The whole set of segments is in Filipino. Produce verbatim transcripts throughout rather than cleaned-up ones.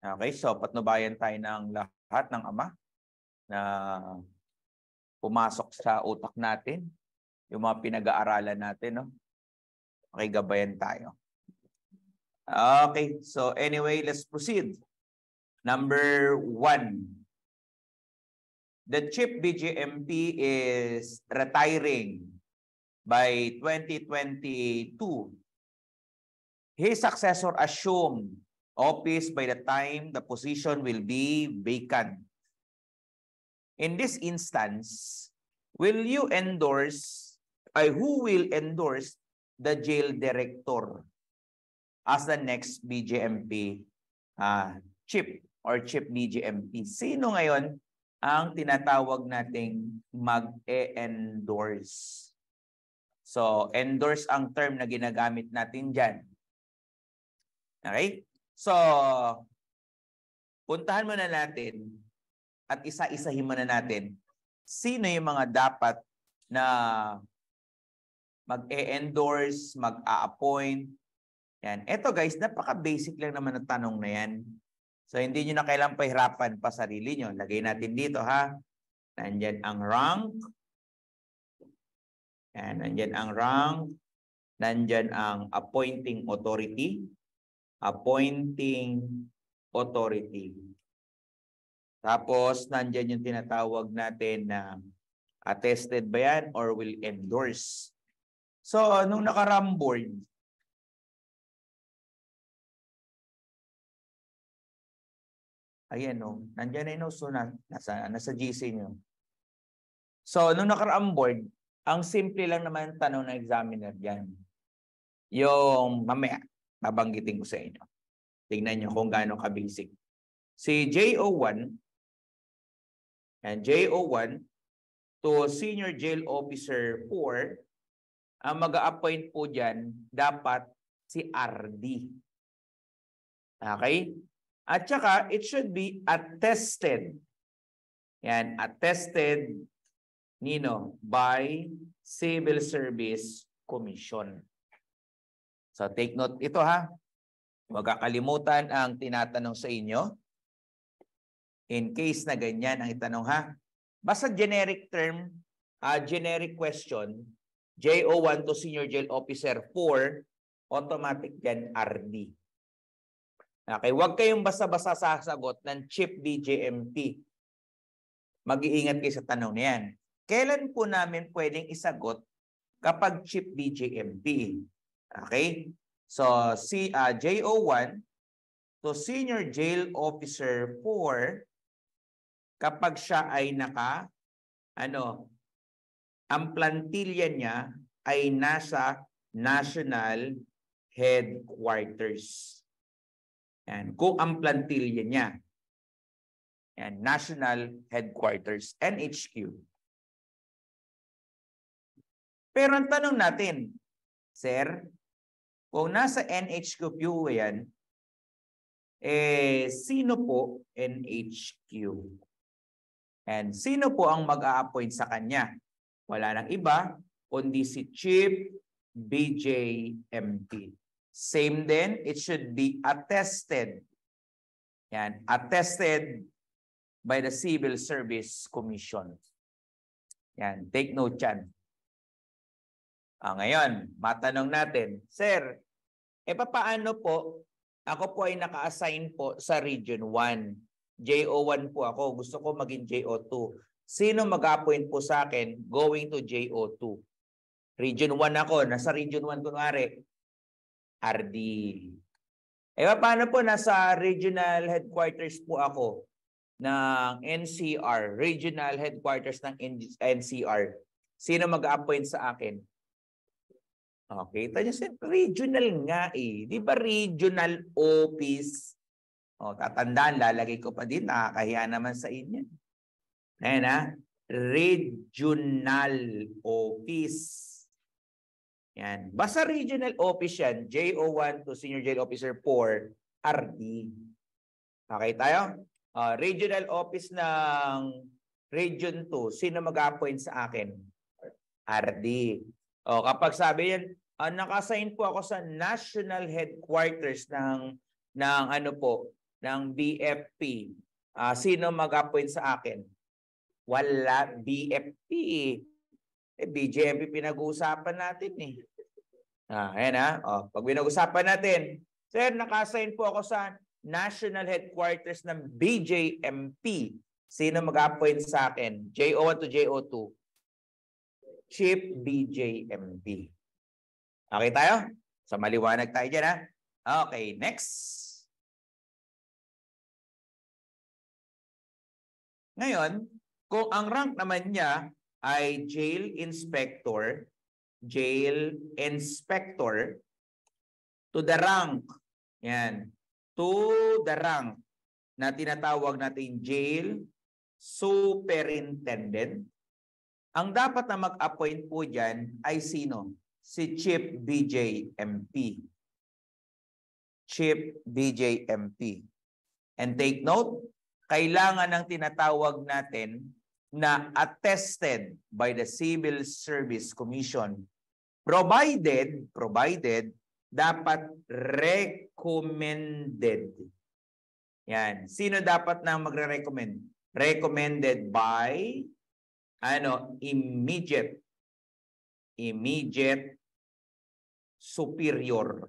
Okay, so patnubayan tayo ng lahat ng ama na pumasok sa utak natin, yung mga pinag-aaralan natin, no? Okay, gabayan tayo. Okay, so anyway, let's proceed. Number one. The Chief B J M P is retiring by twenty twenty-two. His successor assumed office by the time the position will be vacant. In this instance, will you endorse, uh, who will endorse the jail director as the next B J M P uh, chief or chief B J M P? Sino ngayon ang tinatawag nating mag-e-endorse? So, endorse ang term na ginagamit natin dyan. Okay? So, puntahan muna natin at isa-isahin muna natin sino yung mga dapat na mag-e-endorse, mag-a-appoint. Yan. Ito guys, napaka-basic lang naman ng tanong na yan. So, hindi nyo na kailangang pahirapan pa sarili nyo. Lagay natin dito, ha? Nandyan ang rank. Yan, nandyan ang rank. Nandyan ang appointing authority. Appointing authority. Tapos, nandyan yung tinatawag natin na attested ba yan or will endorse. So, nung naka-RAM board, ayan o, nandyan na yun, so na, nasa, nasa G C nyo. So, nung naka-RAM board, ang simple lang naman tanong ng examiner dyan. Yung mamaya, babanggitin ko sa inyo. Tingnan nyo kung gaano ka-basic. Si J O one, and J O one to Senior Jail Officer four, ang mag-a-appoint po dyan, dapat si R D. Okay? At saka, it should be attested. Yan, attested, nino, by Civil Service Commission. So, take note ito, ha? Huwag kakalimutan ang tinatanong sa inyo. In case na ganyan ang itanong, ha? Basta generic term, uh, generic question, J O one to Senior Jail Officer four, automatic yan R D. Okay, huwag kayong basta-basta sasagot ng Chief B J M P. Mag-iingat kayo sa tanong na yan. Kailan po namin pwedeng isagot kapag Chief B J M P? Okay? So, si uh, J O one to Senior Jail Officer four, kapag siya ay naka, ano, ang plantilya niya ay nasa National Headquarters. Yan. Kung ang plantilya niya, yan, National Headquarters, N H Q. Pero ang tanong natin, Sir, kung nasa N H Q po yan, eh, sino po N H Q? And sino po ang mag-a-appoint sa kanya? Wala nang iba, kundi si Chief B J M P. Same din, it should be attested. Yan, attested by the Civil Service Commission. Yan, take note yan. Ah, ngayon, matanong natin, Sir, e paano po, ako po ay naka-assign po sa Region one. J O one po ako, gusto ko maging J O two. Sino mag-appoint po sa akin going to J O two? Region one ako, nasa Region one kunwari, R D. E paano po, nasa Regional Headquarters po ako ng N C R, Regional Headquarters ng N C R. Sino mag-appoint sa akin? Okay, tayo siya, regional nga eh. Di ba regional office? O, tatandaan, lalagay ko pa din, nakakahiya naman sa inyo. Ayan ha, regional office. Yan. Basta regional office yan, J O one to Senior Jail Officer four, R D. Okay tayo? Uh, regional office ng Region two, sino mag-appoint sa akin? R D. O kapag sabi yan, uh, naka-assign po ako sa National Headquarters ng, ng ano po, ng B F P. Uh, sino mag-appoint sa akin? Wala, B F P. Eh, B J M P pinag-uusapan natin eh. Ah, ayan ha. Oh, pag pinag-uusapan natin, sir, naka-assign po ako sa National Headquarters ng B J M P. Sino mag-appoint sa akin? J O one to J O two. Chief B J M P. Okay tayo? So, maliwanag tayo dyan ha. Okay, next. Ngayon, kung ang rank naman niya ay jail inspector, jail inspector, to the rank, yan, to the rank na tinatawag natin jail superintendent, ang dapat na mag-appoint po dyan ay sino? Si Chief B J M P. Chief B J M P. And take note, kailangan ng tinatawag natin na attested by the Civil Service Commission. Provided, provided, dapat recommended. Yan. Sino dapat na magre-recommend? Recommended by, ano, immediate, immediate superior.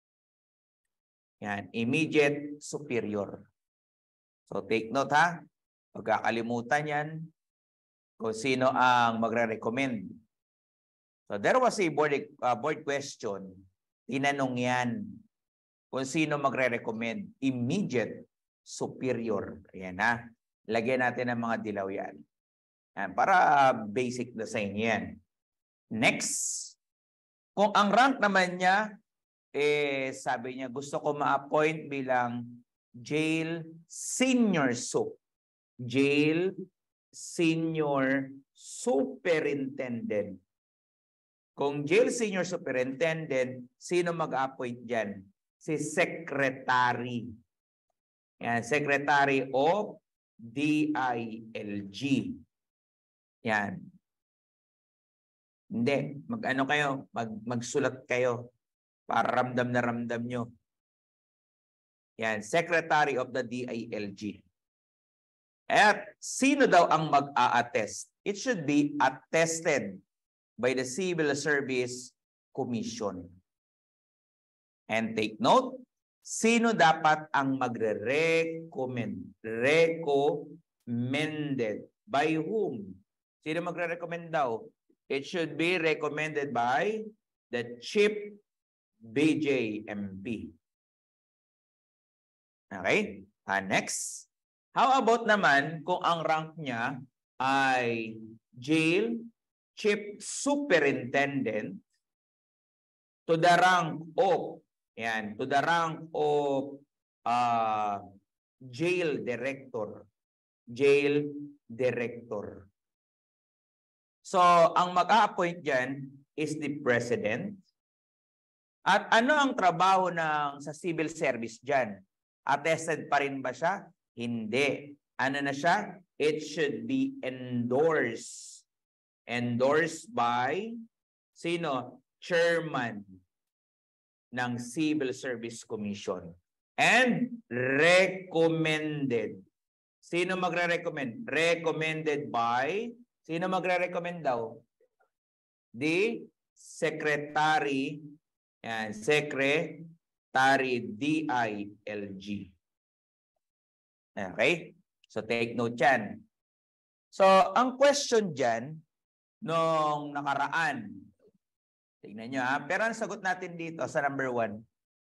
Yan, immediate superior. So take note ha, pagkakalimutan yan kung sino ang magre-recommend. So there was a board, uh, board question, tinanong yan kung sino magre-recommend, immediate superior. Ayan ha, lagyan natin ng mga dilaw yan. Yan, para basic na sa inyo yan. Next, kung ang rank naman niya, eh sabi niya gusto ko ma-appoint bilang jail senior sup, jail senior superintendent. Kung jail senior superintendent, sino mag-appoint dyan? Si secretary. Yan, secretary of D I L G. Yan. Hindi, mag-ano kayo, mag magsulat kayo para ramdam na ramdam nyo. Yan, Secretary of the D I L G. At sino daw ang mag-a-attest? It should be attested by the Civil Service Commission. And take note, sino dapat ang magre-recommend? Recommended. By whom? Sino magre-recommend daw? It should be recommended by the Chief B J M P. Okay? Uh, next. How about naman kung ang rank niya ay jail chief superintendent to the rank of, yan, to the rank of uh, jail director. Jail director. So, ang mag-a-appoint dyan is the president. At ano ang trabaho ng sa civil service dyan? Attested pa rin ba siya? Hindi. Ano na siya? It should be endorsed. Endorsed by sino? Chairman ng Civil Service Commission. And recommended. Sino magre-recommend? Recommended by, sino magre-recommend daw? The Secretary, yan, Secretary D I L G. Okay? So take note yan. So ang question dyan, nung nakaraan, tingnan nyo ha, pero ang sagot natin dito sa number one.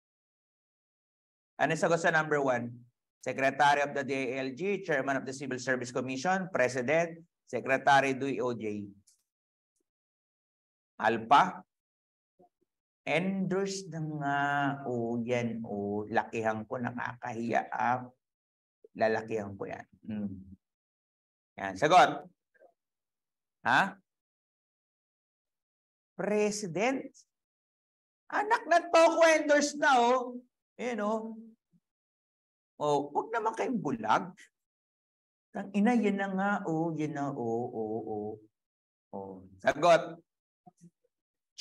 Ano yung sagot sa number one? Secretary of the D I L G, Chairman of the Civil Service Commission, President, Secretary D O J. Alpha? Endorse na nga. O yan, o. Lakihan ko, nakakahiya. Ah. Lalakihan ko yan. Hmm. Yan, sagot. Ha? President? Anak na to ko, endorse na, oh. Yan, oh. Oh, huwag naman kayong bulag. Tang ina, yan na nga, oh. Yan na, oh, oh, oh. Oh. Sagot.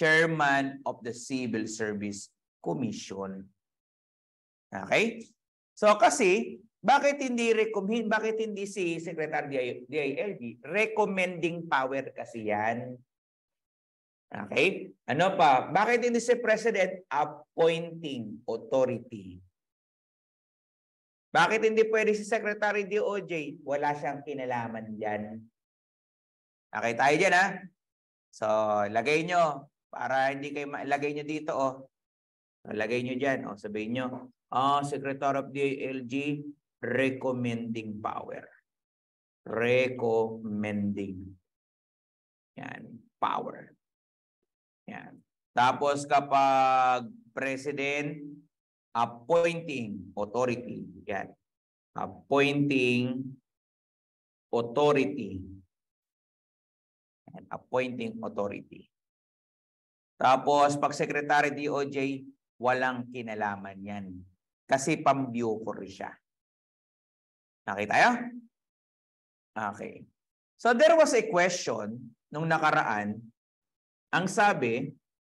Chairman of the Civil Service Commission. Okay? So kasi, bakit hindi recommend, bakit hindi si Secretary D I L G? Recommending power kasi yan. Okay? Ano pa? Bakit hindi si President? Appointing authority. Bakit hindi pwede si Secretary D O J? Wala siyang kinalaman dyan. Okay tayo dyan, ha? So, lagay nyo. Para hindi kayo malagay nyo dito, oh. Lagay nyo dyan, oh. Sabihin nyo, oh, Secretary of D I L G, recommending power. Recommending. Yan, power. Yan. Tapos kapag President, appointing authority. Yan. Appointing authority. Yan. Appointing authority. Tapos pag Secretary D O J, walang kinalaman yan. Kasi pambucor siya. Nakita tayo? Okay. So there was a question nung nakaraan. Ang sabi,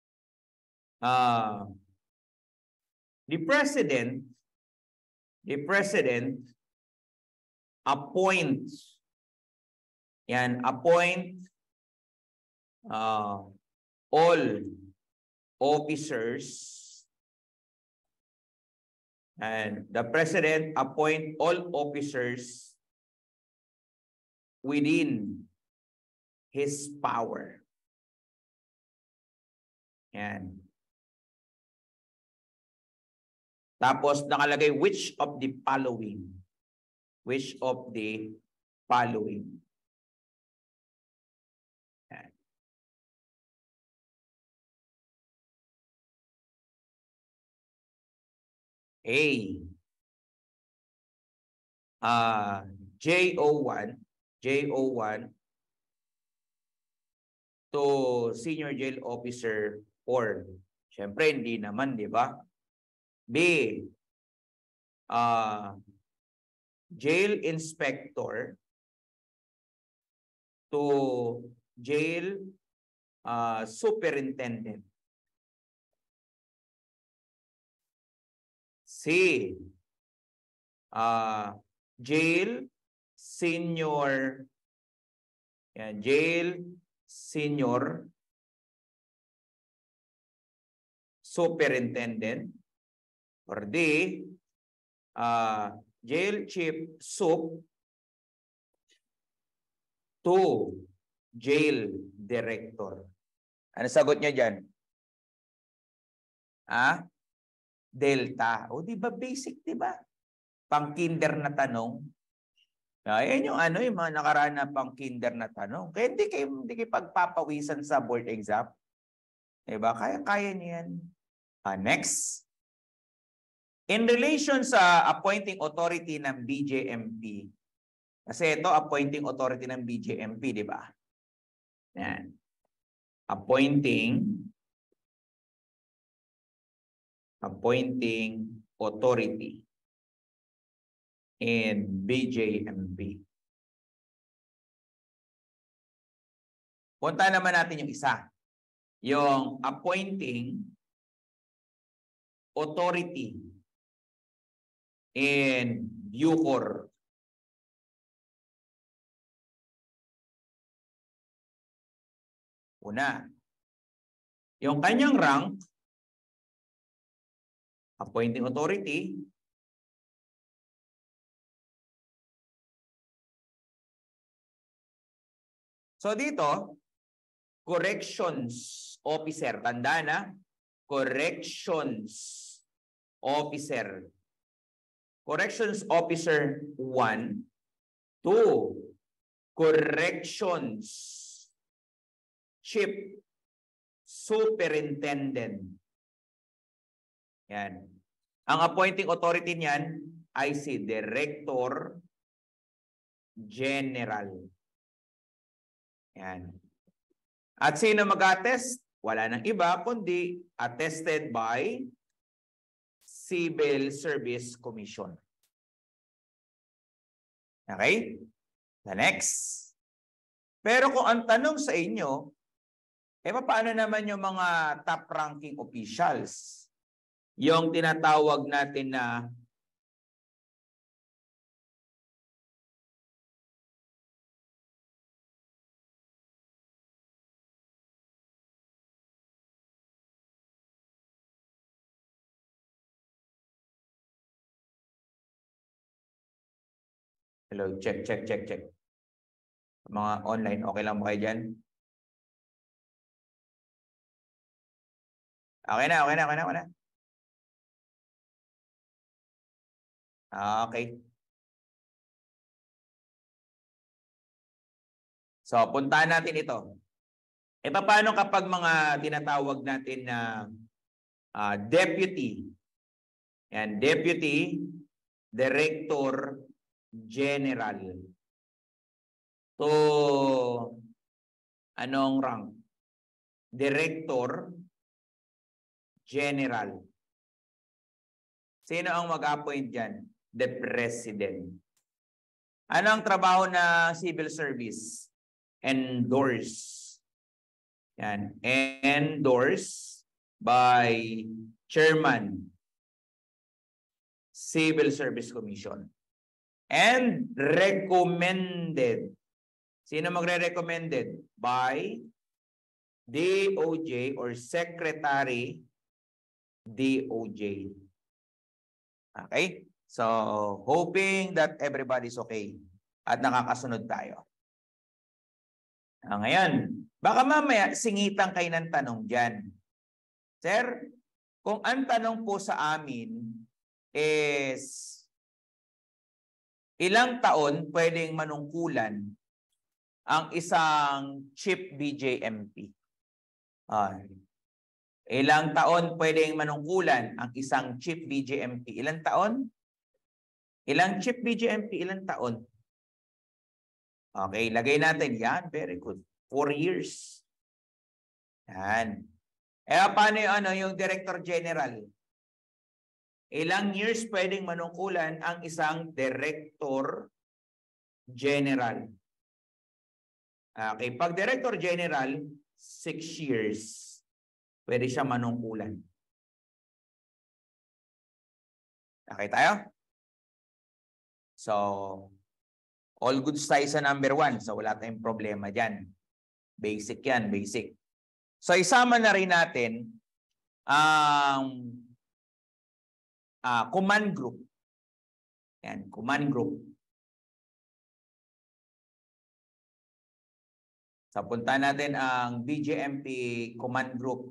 uh, the president, the president appoints, yan, appoint uh, all officers, and the president appoint all officers within his power. Yan. Tapos nakalagay which of the following. Which of the following. Yan. A. Uh, J O one. J O one to Senior Jail Officer four. Siyempre, hindi naman, di ba? B. Uh, Jail Inspector to Jail uh, Superintendent. C. Uh, Jail Senior yan, Jail Senior Superintendent, or D, uh, Jail Chief Sup to Jail Director. Ano sagot niya dyan? Ah? Delta. O di ba basic, di ba? Pang-kinder na tanong. Ayan yung ano, yung mga nakaraan na pang-kinder na tanong. Kaya hindi kayo, hindi kayo pagpapawisan sa board exam. Diba? Kaya-kaya niyan. Uh, next. In relation sa appointing authority ng B J M P. Kasi ito, appointing authority ng B J M P, di ba? Yan. Appointing appointing authority in B J M P. Punta naman natin yung isa. Yung appointing authority in Bucor. Una, yung kanyang rank, appointing authority, so dito, corrections officer. Tanda na, corrections officer. Corrections officer one, two, corrections chief superintendent. Yan. Ang appointing authority niyan ay si Director General. Yan. At sino mag-attest? Wala nang iba kundi attested by Civil Service Commission. Okay? The next. Pero kung ang tanong sa inyo, eh paano naman yung mga top ranking officials? Yung tinatawag natin na Hello, check, check, check, check. Mga online, okay lang ba kayo dyan? Okay na, okay na, okay na, okay na. Okay. So, puntahan natin ito. E paano kapag mga tinatawag natin na uh, deputy? Yan, deputy director general. So, anong rank? Director general. Sino ang mag-appoint dyan? The president. Ano ang trabaho na civil service? Endorse. Yan. Endorse by chairman, Civil Service Commission. And recommended. Sino magre-recommended? By D O J or Secretary D O J. Okay? So, hoping that everybody's okay at nakakasunod tayo. Ah, ngayon, baka mamaya singitan kayo ng tanong dyan. Sir, kung ang tanong po sa amin is ilang taon pwedeng manungkulan ang isang chief B J M P? Ah, ilang taon pwedeng manungkulan ang isang chief B J M P? Ilang taon? Ilang chief B J M P? Ilang taon? Okay, lagay natin yan. Very good. Four years. Yan. Eh, paano yung, ano, yung Director General? Ilang years pwedeng manungkulan ang isang Director General? Okay, pag Director General, six years. Pwede siya manungkulan. Okay tayo? So, all goods tayo sa number one. So, wala tayong problema dyan. Basic yan, basic. So, isama na rin natin ang um, uh, command group. Yan, command group. So, punta natin ang B J M P command group.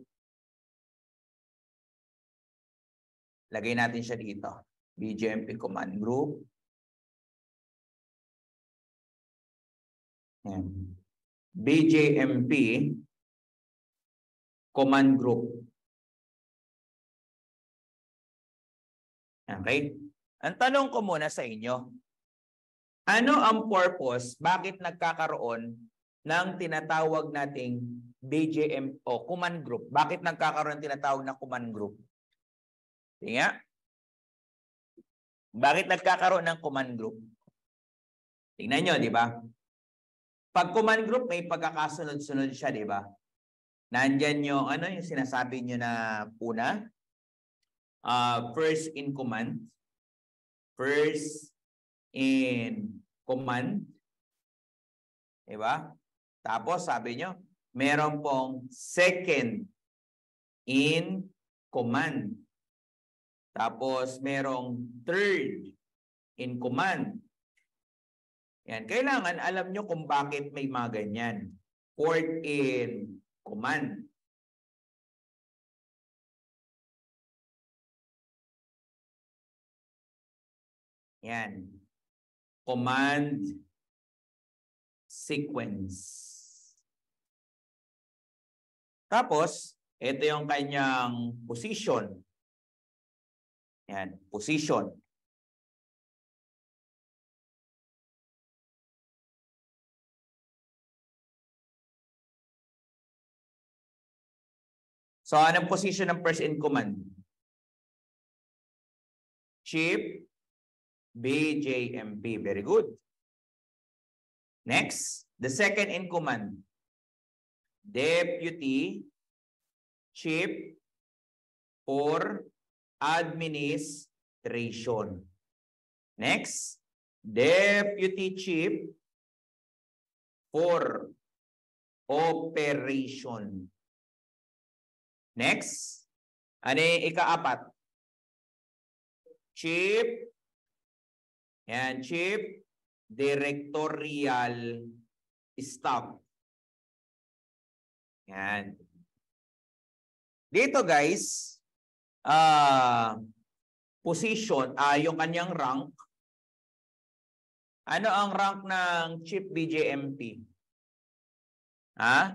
Lagay natin siya dito. B J M P command group. Yan. B J M P command group. Okay? Ang tanong ko muna sa inyo, ano ang purpose, bakit nagkakaroon ng tinatawag nating B J M P o command group? Bakit nagkakaroon ng tinatawag na command group? Tingnan. Bakit nagkakaroon ng command group? Tingnan nyo, di ba? Pag command group, may pagkakasunod-sunod siya, di ba? Nandyan yung, ano yung sinasabi nyo na una? Uh, first in command. First in command. Di ba? Tapos, sabi nyo, meron pong second in command. Tapos, merong third in command. Yan. Kailangan alam nyo kung bakit may mga ganyan. Fourth in command. Yan. Command sequence. Tapos, ito yung kanyang position. Yan, position. So, anong position ng first in command? Chief B J M P. Very good. Next, the second in command. Deputy Chief for Administration. Next, Deputy Chief for Operation. Next, ano yung ikaapat? Chief, yan, Chief directorial staff. Yan. Dito guys, uh, position, uh, yung kanyang rank. Ano ang rank ng Chief B J M P? Ha?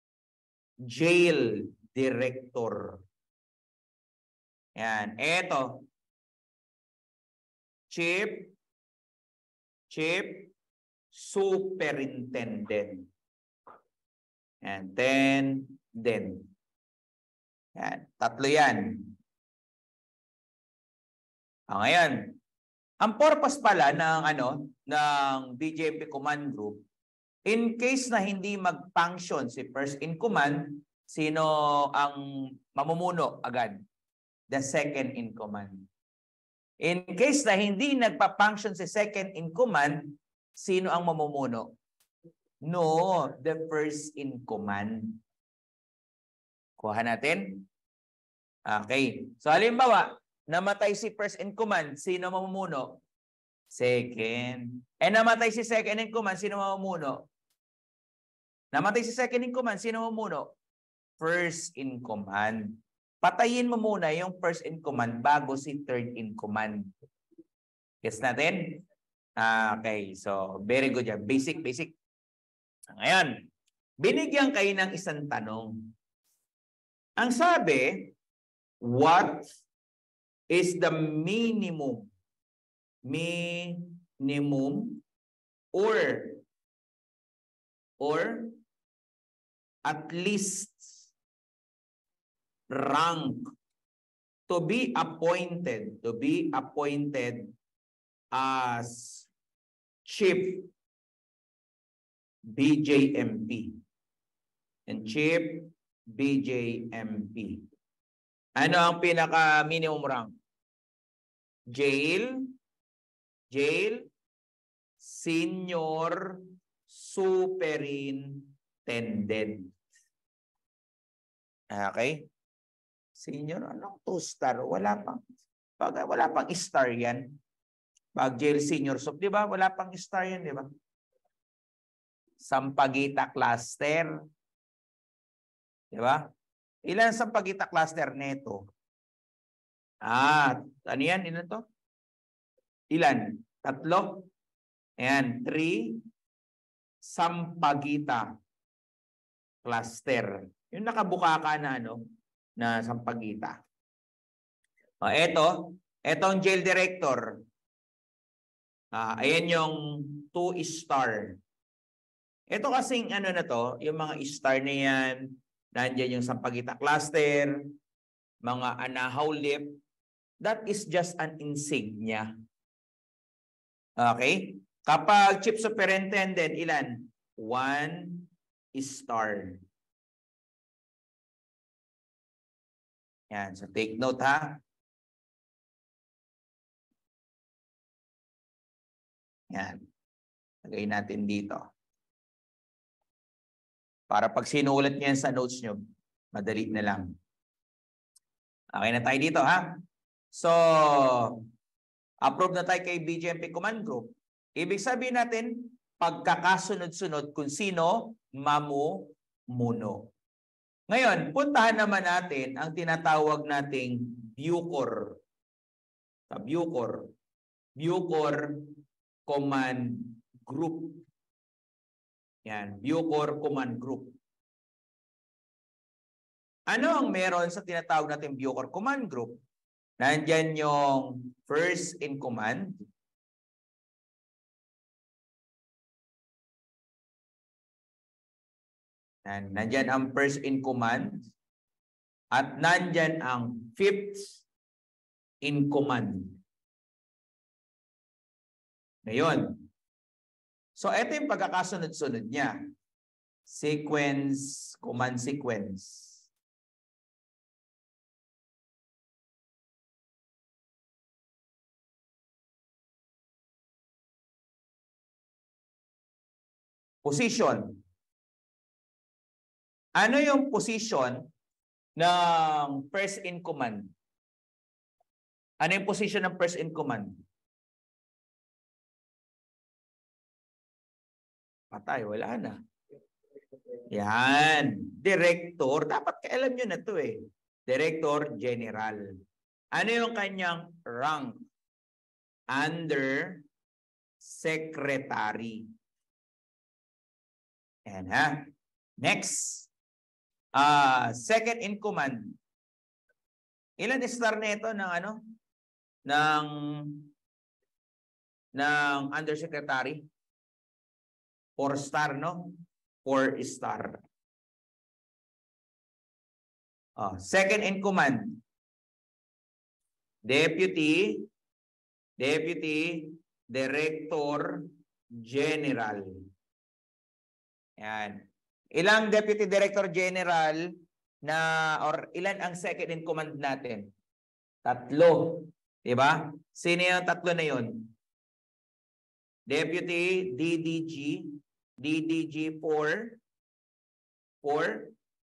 Jail Director. Yan. Eto. Chief, Chief Superintendent. And then, then. Yan. Tatlo yan. Ah, ngayon, ang purpose pala ng ano ng B J M P Command Group, in case na hindi mag-function si first in command, sino ang mamumuno agad? The second in command. In case na hindi nagpa-function si second in command, sino ang mamumuno? No, the first in command. Kuha natin. Okay. So halimbawa, namatay si first in command, sino mamumuno? Second. Eh namatay si second in command, sino mamumuno? Namatay si second in command, sino mamumuno? First in command. Patayin mo muna yung first in command bago si third in command. Gets natin? Okay. So, very good yan. Basic, basic. Ngayon, binigyan kayo ng isang tanong. Ang sabi, what is the minimum, minimum, or, or, at least, rank to be appointed, to be appointed as Chief B J M P and Chief B J M P. Ano ang pinaka-minimum rank? Jail, jail, senior superintendent. Okay? Senior, anong two-star? Wala pang, pag, wala pang star yan. Pag jail senior sub, di ba? Wala pang star yan, di ba? Sampaguita cluster. Di ba? Ilan Sampaguita cluster neto? Ah, ano yan? Ilan to? Ilan? Tatlo? Ayan, three Sampaguita cluster. Yung nakabuka ka na, ano, na Sampaguita. O, eto. Eto ang jail director. Ah, ayan yung two-star. Ito kasing ano na to, yung mga star na yan, nandiyan yung Sampaguita cluster, mga anahaw lip, that is just an insignia. Okay? Kapag chief superintendent, ilan? One star. Yan. So take note ha. Yan. Lagay natin dito. Para pag sinulat niyan sa notes nyo, madali na lang. Okay na tayo dito ha. So, approve na tayo kay B J M P Command Group. Ibig sabihin natin, pagkakasunod-sunod kung sino mamumuno. Ngayon, puntahan naman natin ang tinatawag nating Bucor. Sa Bucor. Bucor Command Group. Yan, Bucor Command Group. Ano ang meron sa tinatawag natin Bucor Command Group? Nandyan yung first in command. Nandyan ang first in command. At nandyan ang fifth in command. Ngayon. So, ito yung pagkakasunod-sunod niya. Sequence, command sequence. Position. Ano yung position ng first in command? Ano yung position ng first in command? Patay, wala na. Yan. Director. Dapat alam nyo na to eh. Director General. Ano yung kanyang rank? Under Secretary. Yan ha. Next. Uh, second in command. Ilan star na ito ng ano? Ng ng undersecretary? Four star, no? Four star. Oh, second in command. Deputy, Deputy Director General. Yan. Ilang Deputy Director General na or ilan ang second in command natin? Tatlo. Diba? Sino yung tatlo na yun? Deputy D D G, D D G for for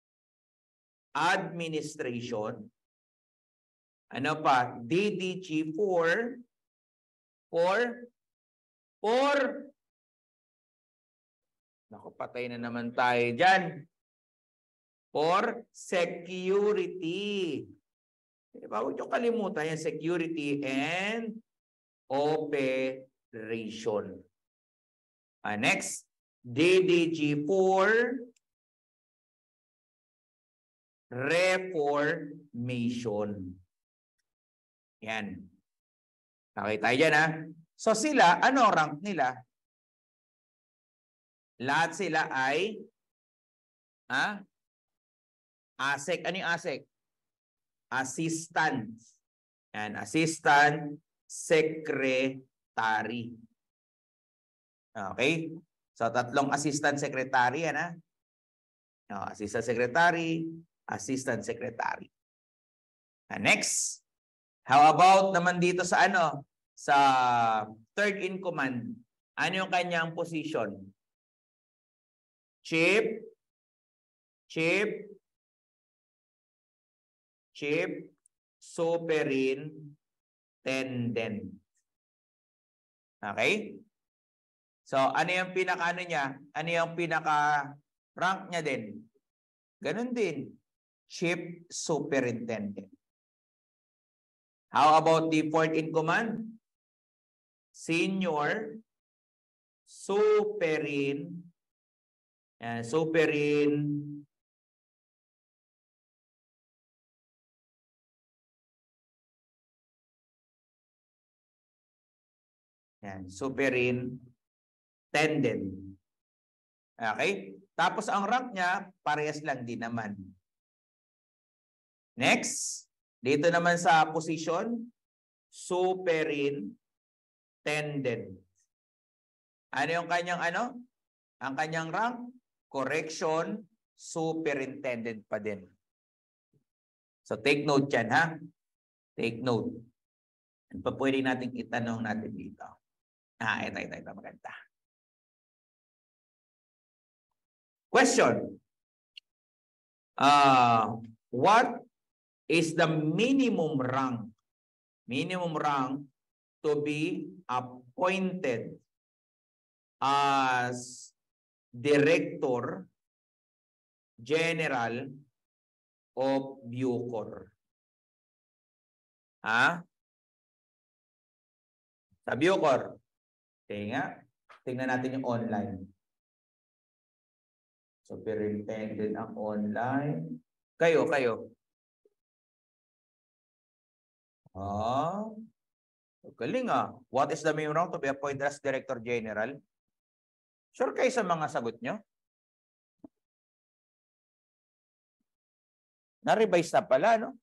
Administration. Ano pa? D D G for for for Naku, patay na naman tayo dyan. For security. Diba? Huwag nyo kalimutan yung security and operation. Uh, next, D D G for reformation. Yan. Okay tayo dyan, ha? So sila, ano rank nila? Lahat sila ay ha? A S E C. Ano yung A S E C? Assistant. Yan. Assistant Secretary. Okay? So, tatlong Assistant Secretary. Yan, ha? No, Assistant Secretary, Assistant Secretary. And next. How about naman dito sa ano? Sa third in command. Ano yung kanyang position? Chief, Chief, Chief Superintendent. Okay? So, ano yung pinaka-ano niya? Ano yung pinaka-rank niya din? Ganun din. Chief Superintendent. How about the fourth in command? Senior Superintendent. Uh, superin Yan, superintendent. Okay? Tapos ang rank niya, parehas lang din naman. Next, dito naman sa position, superintendent. Ano yung kanyang ano? Ang kanyang rank? Correction Superintendent pa din. So take note yan, ha? Take note. Ano pa pwede natin itanong natin dito? Ah, ito, ito, ito. Maganda. Question. Uh, what is the minimum rank? Minimum rank to be appointed as Director General of Bucor. Ha? Sa Bucor. Tinga. Tingnan natin yung online. Superintendent ang online. Kayo, kayo. Ah. Galing ah. What is the minimum rank to be appointed as Director General? Sure kayo sa mga sagot nyo? Na-revise na pala, no?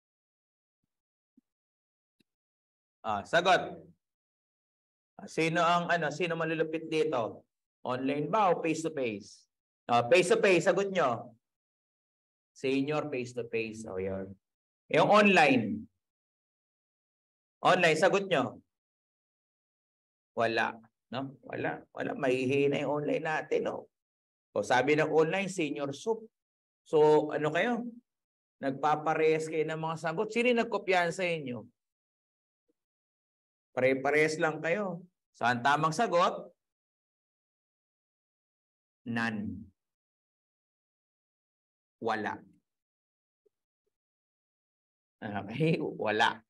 Ah, sagot. Sino ang ano, sino malulupit dito? Online ba o face to face? Ah, face to face, sagot nyo. Senior face to face. O, yun. Yung online. Online, sagot nyo. Wala. No? Wala. Wala. Mahihina yung online natin. No? O sabi ng online, senior soup. So, ano kayo? Nagpaparehas kayo ng mga sagot. Sino nagkopyahan sa inyo? Pare-parehas lang kayo. So, ang tamang sagot, None. Wala. Okay, wala.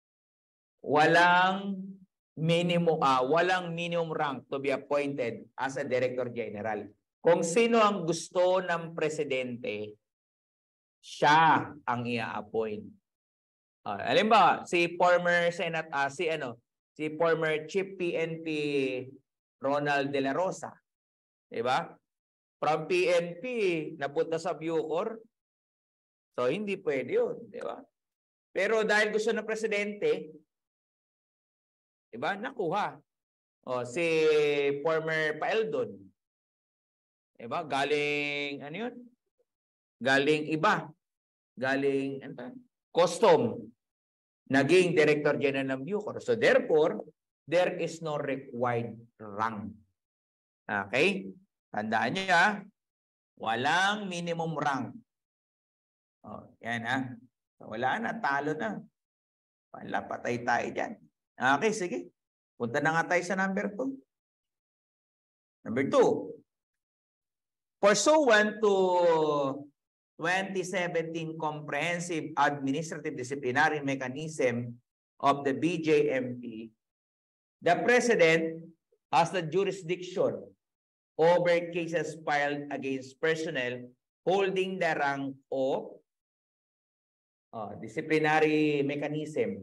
Walang minimum, ah, walang minimum rank to be appointed as a Director General. Kung sino ang gusto ng presidente, siya ang i-appoint. Uh, alam ba, si former Senate, uh, si ano, si former Chief P N P Ronald De La Rosa, di ba? From P N P, napunta sa Bucor. So, hindi pwede yun, di ba? Pero dahil gusto ng presidente, di ba, nakuha. O, si former Paeldon, di ba, galing, ano yun? Galing iba. Galing, ano, custom. Naging Director General ng Bucor. So, therefore, there is no required rank. Okay? Tandaan niyo, ha? Walang minimum rank. O, yan, ha? Wala na, talo na. Wala, patay tayo dyan. Okay, sige. Punta na nga tayo sa number two. Number two. Pursuant to twenty seventeen Comprehensive Administrative Disciplinary Mechanism of the B J M P, the President has the jurisdiction over cases filed against personnel holding the rank of uh, disciplinary mechanism.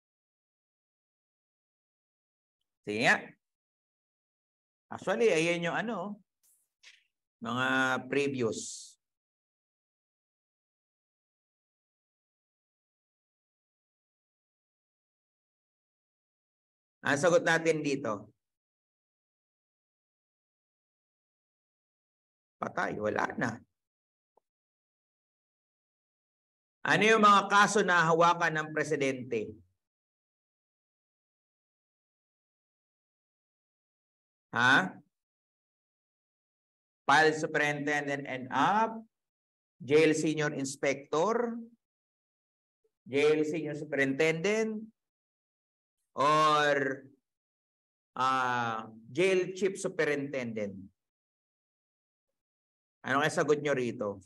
Sige nga. Actually, ayan yung ano, mga previous. Ang sagot natin dito. Patay, wala na. Ano yung mga kaso na hawakan ng presidente? Ha? File Superintendent and up, Jail Senior Inspector, Jail Senior Superintendent, or uh, Jail Chief Superintendent. Ano kaya sagot nyo rito?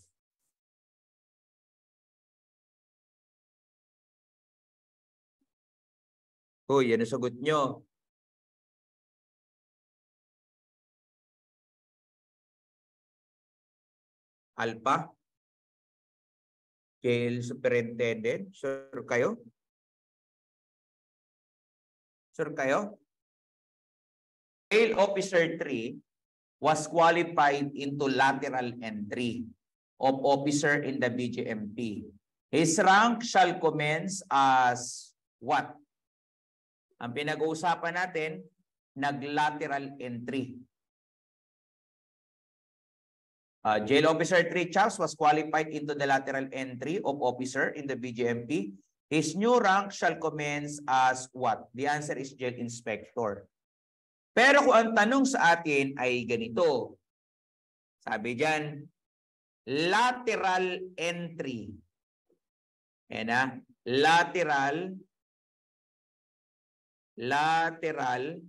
Uy, ano sagot nyo? Alpha? Jail Superintendent? Sure kayo? Sure kayo? Jail Officer three was qualified into lateral entry of officer in the B J M P. His rank shall commence as what? Ang pinag-uusapan natin, nag-lateral entry. Uh, Jail Officer three CHAPS was qualified into the lateral entry of officer in the B J M P. His new rank shall commence as what? The answer is Jail Inspector. Pero kung ang tanong sa atin ay ganito, sabi dyan, lateral entry. Yan na, lateral, lateral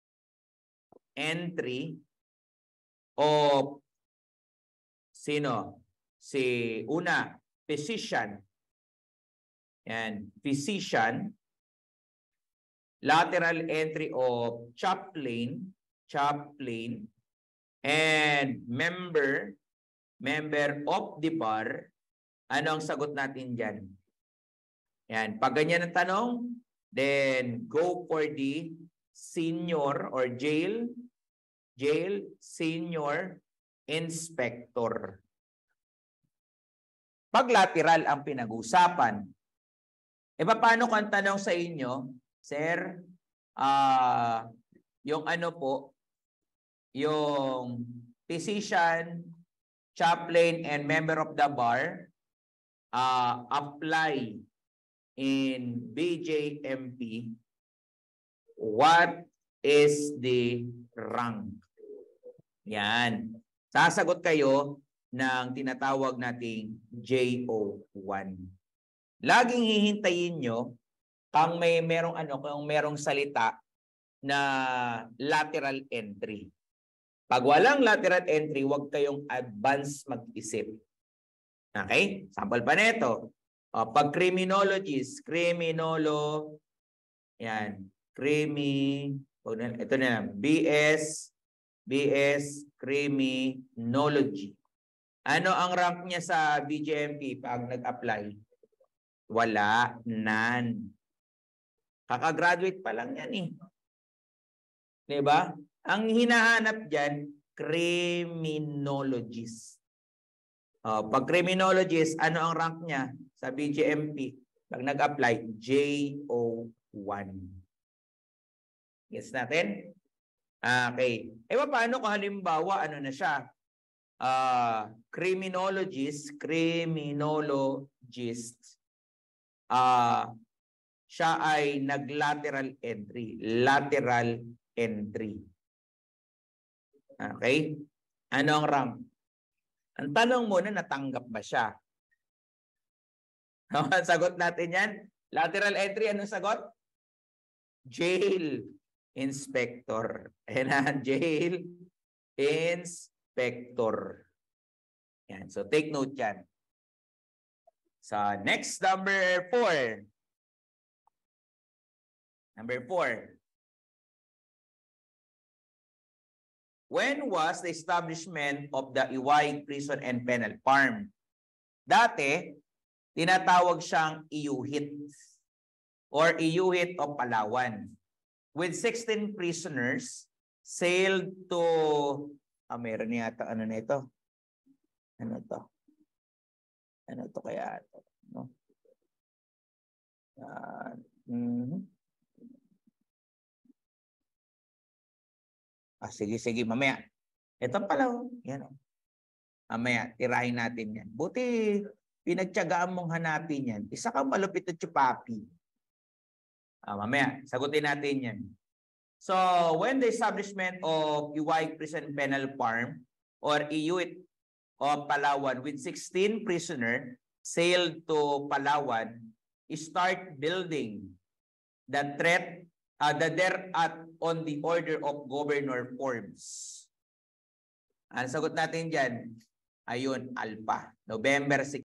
entry of sino? Si una, physician. Yan, physician. Lateral entry of chaplain, chaplain, and member, member of the bar. Ano ang sagot natin dyan? Yan, pag ganyan ang tanong, then go for the senior or jail, jail senior inspector. Pag lateral ang pinag-usapan, e paano kung ang tanong sa inyo, Sir, uh, yung ano po, yung physician, chaplain, and member of the bar uh, apply in B J M P, what is the rank? Yan. Sasagot kayo ng tinatawag nating J O one. Laging hihintayin nyo kung may merong ano, kung merong salita na lateral entry. Pag walang lateral entry, huwag kayong advance mag-isip. Okay? Sample pa nito. O, pag criminologist, criminolo, yan, crimi, ito na, B S, B S, criminology. Ano ang rank niya sa B J M P pag nag-apply? Wala, none. Kakagraduate pa lang yan eh. Diba? Ang hinahanap dyan, criminologist. Uh, pag criminologist, ano ang rank niya sa B J M P? Pag nag-apply, J O one. Yes natin? Okay. E paano kung halimbawa, ano na siya? Uh, criminologist, criminologist, uh, siya ay nag-lateral entry. Lateral entry. Okay? Ano ang rank? Ang tanong muna, natanggap ba siya? Sagot natin yan. Lateral entry, anong sagot? Jail inspector. Ayan na, jail inspector. Yan. So, take note yan. So, next, number four. Number four. When was the establishment of the Iway Prison and Penal Farm? Dati, tinatawag siyang Iuhit or Iuhit of Palawan. With sixteen prisoners, sailed to, ah, meron yata, ano na ito? Ano to? Ano to kaya ito? No? Uh, mm-hmm. Ah, sige, sige, mamaya. Ito pala, oh. Yan, oh. Mamaya, tirahin natin yan. Buti, pinagtyagaan mong hanapin yan. Isa kang malupit na chupapi. Ah, mamaya, sagutin natin yan. So, when the establishment of Iway Prison Penal Farm or Iuit of Palawan with sixteen prisoners sailed to Palawan, start building the threat Uh, the there at on the order of Governor Forbes. Ang sagot natin dyan, ayun, Alpha, November sixteen.